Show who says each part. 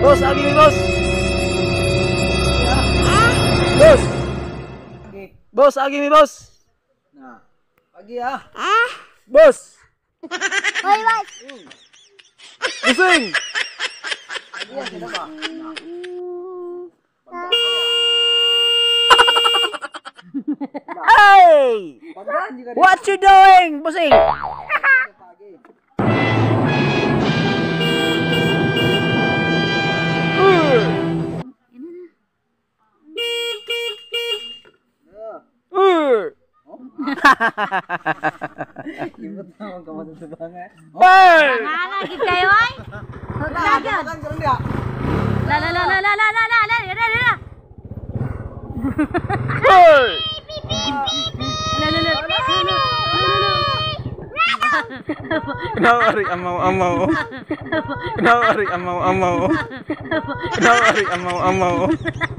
Speaker 1: Bos, lagi nih bos. Bos. Bos, lagi nih bos.
Speaker 2: Nah, pagi ya.
Speaker 1: Bos.
Speaker 3: Oi, bos.
Speaker 1: Pusing.
Speaker 2: Pagi ya kita Pak.
Speaker 1: Hey,
Speaker 2: Pagi juga dia
Speaker 1: what you doing? Pusing.
Speaker 2: pagi. Ibu tahu kamu tuh banget.
Speaker 1: Hey.
Speaker 3: Mana kita, oi?
Speaker 2: Nah, makan keren dia.
Speaker 3: La la la la la la la la la la la.
Speaker 1: Hey.
Speaker 3: La la la.
Speaker 1: Kenapa Ari amau-amau? Kenapa Ari amau-amau? Kenapa Ari amau-amau?